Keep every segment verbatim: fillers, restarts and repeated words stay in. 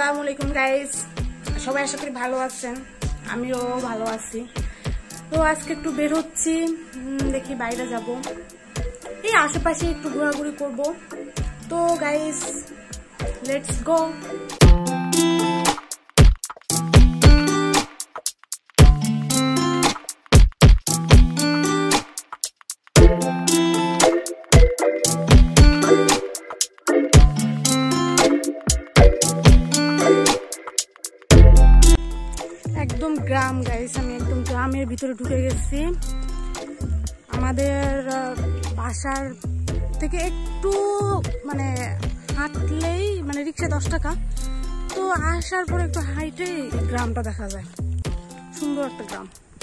আসসালামু আলাইকুম গাইস, সবাই আশা করি ভালো আছেন। আমিও ভালো আছি। তো আজকে একটু বের হচ্ছি, দেখি বাইরে যাব, এই আশেপাশে একটু ঘোরাঘুরি করব। তো গাইস লেটস গো। একদম গ্রাম গাইস, আমি একদম গ্রামের ভিতরে ঢুকে গেছি। আমাদের বাসার থেকে একটু মানে হাঁটলেই মানে রিক্সা দশ টাকা, তো আসার পরে একটু হাইটেই গ্রামটা দেখা যায়। সুন্দর একটা গ্রাম।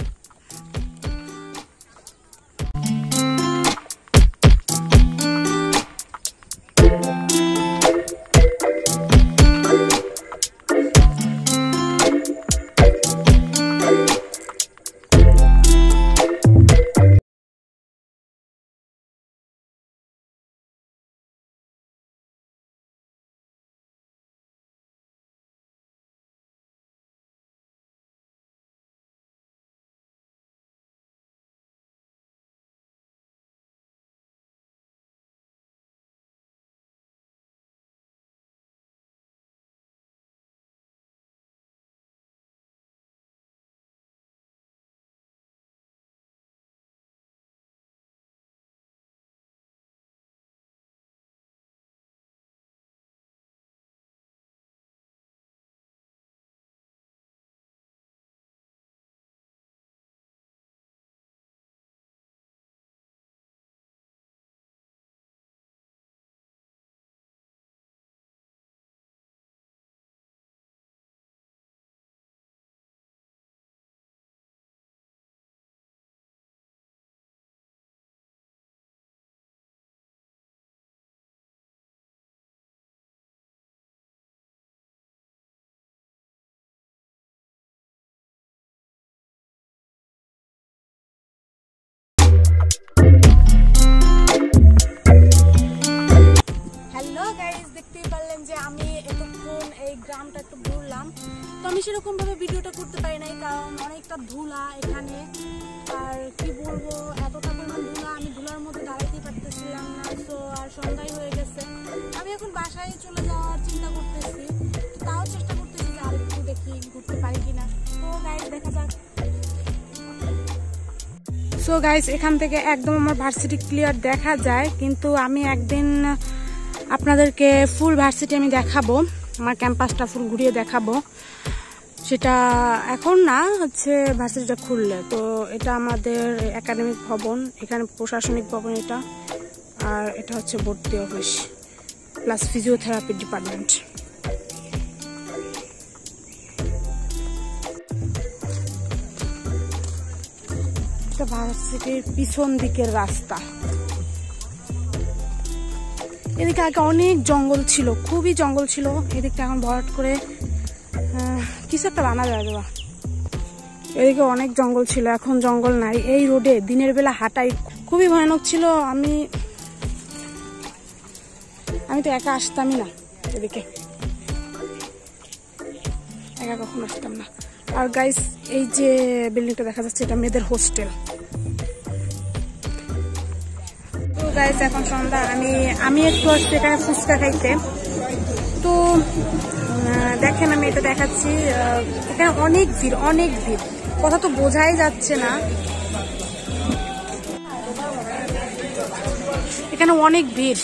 আমি এতক্ষণ এই গ্রামটা একটু ঘুরলাম, তো আমি সেরকম ভাবে ভিডিওটা করতে পারি নাই, কারণ অনেকটা ধুলা এখানে। আর কি বলবো, এতটা পরিমাণ ধুলা, আমি ধুলার মধ্যে দাঁড়াইতে পারতেছিলাম না। তো আর সন্ধ্যায় হয়ে গেছে, আমি এখন বাসায় চলে যাওয়ার চিন্তা করতেছি। তাও চেষ্টা করতেছি যে আরেকটু দেখি ঘুরতে পারি কিনা। তো গাইস দেখা যাক। সো গাইস, এখান থেকে একদম আমার ভার্সিটি ক্লিয়ার দেখা যায়, কিন্তু আমি একদিন আপনাদেরকে ফুল ভার্সিটি আমি দেখাবো, আমার ক্যাম্পাসটা ফুল ঘুরিয়ে দেখাবো। সেটা এখন না, হচ্ছে ভার্সিটিটা খুললে। তো এটা আমাদের একাডেমিক ভবন, এখানে প্রশাসনিক ভবন এটা, আর এটা হচ্ছে ভর্তি অফিস প্লাস ফিজিওথেরাপি ডিপার্টমেন্ট। এটা ভার্সিটির পিছন দিকের রাস্তা। এদিকে আগে অনেক জঙ্গল ছিল, খুবই জঙ্গল ছিল। এদিকটা এখন ভরাট করে কিছু একটা বানা যায় দেওয়া। এদিকে অনেক জঙ্গল ছিল, এখন জঙ্গল নাই। এই রোডে দিনের বেলা হাঁটাই খুবই ভয়ানক ছিল। আমি আমি তো একা আসতামই না, এদিকে একা কখনো আসতাম না। আর গাইস, এই যে বিল্ডিংটা দেখা যাচ্ছে, এটা মেয়েদের হোস্টেল। গাইস, এখন সন্ধ্যা, আমি আমি একটু আসছি এখানে ফুচকা খাইতে। তো দেখেন, আমি এটা দেখাচ্ছি, এখানে অনেক ভিড়, অনেক ভিড়, কথা তো বোঝাই যাচ্ছে না। এখানে অনেক ভিড়।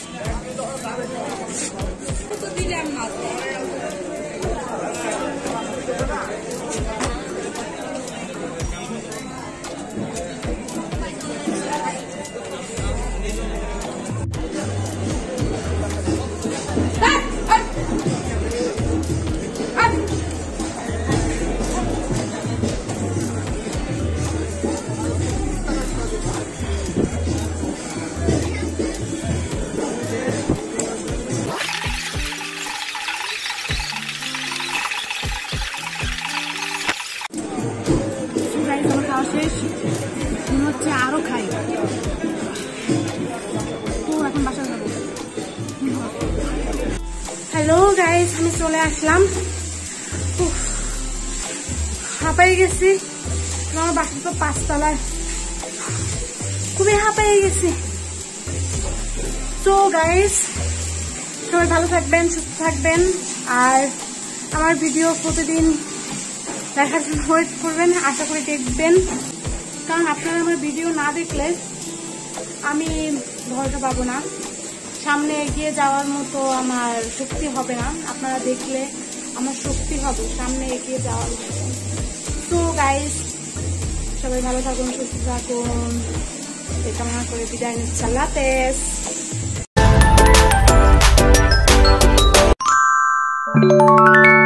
শেষ মনে হচ্ছে আরো খাই। তো এখন বাসা যাবো। হ্যালো গাইস, আমি চলে আসলাম হাঁপাই গেছি, আমার বাসা তো পাঁচতলায়, খুবই হাঁপাই গেছি। সো গাইস, সবাই ভালো থাকবেন, সুস্থ থাকবেন, আর আমার ভিডিও প্রতিদিন দেখার জন্য ওয়েট করবেন, আশা করি দেখবেন, কারণ আপনারা আমার ভিডিও না দেখলে আমি ভরসা পাবো না, সামনে এগিয়ে যাওয়ার মতো আমার শক্তি হবে না। আপনারা দেখলে আমার শক্তি হবে সামনে এগিয়ে যাওয়ার মতো। তো গাইস, সবাই ভালো থাকুন, সুস্থ থাকুন, এই কামনা করে বিদায় নিচ্ছি। আল্লাহ হাফেজ।